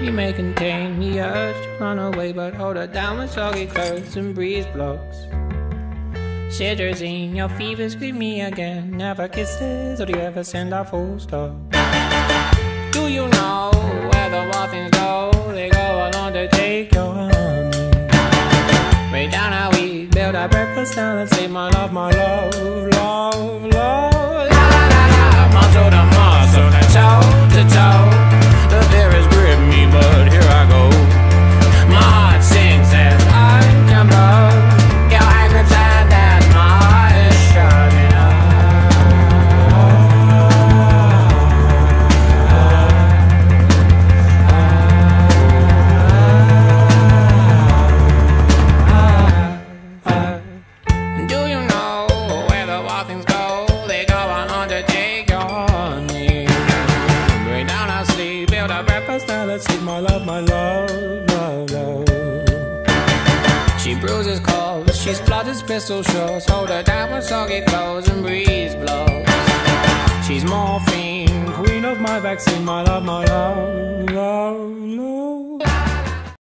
She may contain the urge to run away, but hold her down with soggy clothes and breeze blocks. Cetirizine, your fevers greet me again. Never kisses, or do you ever send a full stop? Do you know where the wild things go? They go along to take your honey. Way down how we build our breakfast down and say my love, love, love. La la la la, muscle to muscle, and toe to toe. The fears grip me, but here I go. My heart sings as I jump up. Your eyes reply that my heart is shutting up. Do you know where the wild things go? They go on undertake your honey. Bring down our sleep, build our breakfast, now let's eat my love, love, love. She bruises calls, she splutters pistol shots. Hold her down with soggy clothes and breeze blows. She's morphine, queen of my vaccine, my love, love, love.